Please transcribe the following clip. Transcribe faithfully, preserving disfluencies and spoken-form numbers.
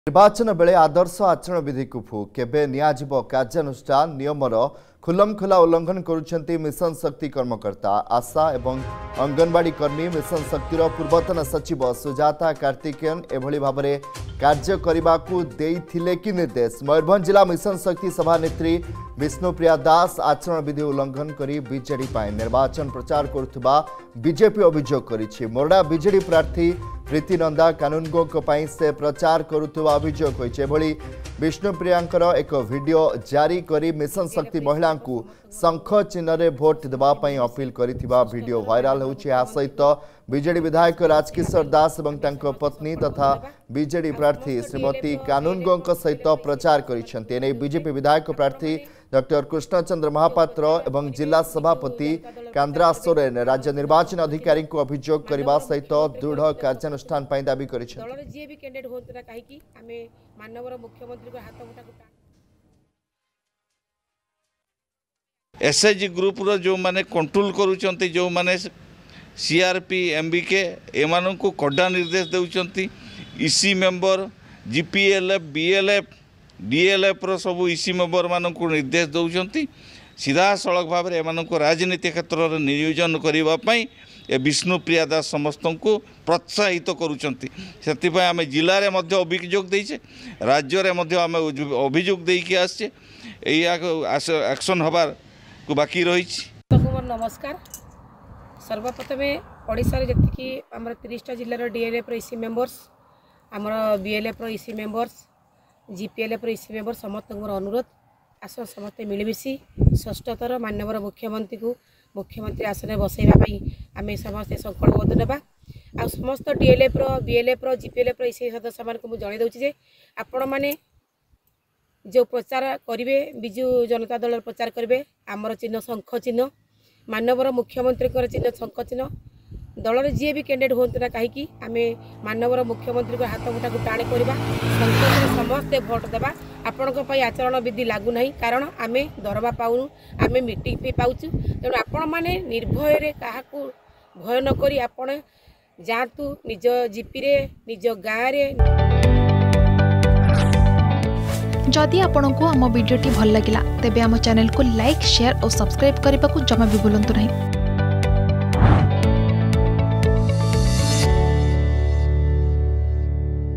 निर्वाचन बेले आदर्श आचरण विधि को फू केबे नियाजिब कार्यानुष्ठान नियमर खुलमखुला उल्लंघन करुछंती मिशन शक्ति कर्मकर्ता आशा एवं अंगनवाड़ी कर्मी मिशन शक्तिर पूर्वतन सचिव सुजाता कार्तिकेयन एभली भाबरे कार्य करबाकू देइथिले कि निर्देश। मयूरभंज जिला मिशन शक्ति सभानेत्री विष्णुप्रिया दास आचरण विधि उल्लंघन करी बीजेडी पाए निर्वाचन प्रचार करुथबा बीजेपी अभियोग करिछि। मोरडा बीजेडी प्रार्थी प्रीति नंदा कानूनगो से प्रचार करुथबा अभियोग होइछि। एभली विष्णुप्रियांकर एक वीडियो जारी करी मिशन शक्ति महिला को शंख चिन्ह रे भोट देबा पई अपील करिथिबा वीडियो वायरल होउछि। आ सहित बीजेडी विधायक राजकिशोर दास एवं तांको पत्नी तथा बीजेडी प्रार्थी श्रीमती कानूनगो सहित प्रचार करिसेंती। एने बीजेपी विधायक प्रार्थी डॉक्टर कृष्णचंद्र महापात्र एवं जिला सभापति कांद्रा सोरेन राज्य निर्वाचन अधिकारी को अभियोग करने सहित दृढ़ कार्यानुष्ठान पाई दाबी एसएचजी ग्रुप रो जो माने कंट्रोल करूचंती जो माने सीआरपी एमबीके एमानन को कड़ा निर्देश देउचंती। EC member GPLF BLF DLF रो सब ईसी मेंबर मानन को निर्देश दउचंती। सीधा सड़क भाव में एमानन को राजनीति क्षेत्र में नियोजन करबा पई ए विष्णुप्रिया दास समस्त को प्रोत्साहित करुचंती। सेतिपय आमे जिल्ला रे मध्य अभियोग देइछे राज्य रे मध्य आमे अभियोग देइके आछे एई एक्शन हबार को बाकी रही। नमस्कार। सर्वप्रथमे ओडिशा रे जति आमर तीस टा जिल्लार डीएलएफ रो ईसी मेंबर्स आमर बीएलएफ रो ईसी मेंबर्स जीपीएलएफ रो ईसी मेंबर समस्त अनुरोध आस समस्ते मिलमिशी षष्ठतर माननीय मुख्यमंत्री को मुख्यमंत्री आसन बसैवाई आम समस्ते संकल्पबद्ध नेबा आ समस्त डीएलएफ रो बीएलएफ रो जीपीएलएफ रो ईसी सदस्य मान को जणाई दउछि जे आपण माने जो प्रचार करेंगे विजु जनता दल प्रचार करेंगे आमर चिन्ह शंख चिन्ह मानवर मुख्यमंत्री चिन्ह शंख चिन्ह दल में जी भी कैंडिडेट हूँ ना कहीं आम मानवर मुख्यमंत्री को हाथ मुठा को टाणी करवा शंख समस्ते भोट देवा आपण आचरण विधि लागू ना कारण आम दरमा पाऊनु आम मीटिंग भी पाचु तेणु आपण मैंने निर्भय क्या भय नक आपण जातु निज जीपी रे निज गाँव में। जदि आपंक आम भिडी भल लगा तेब आम चैनल को लाइक शेयर और सब्सक्राइब करने को जमा भी भूलु नहीं।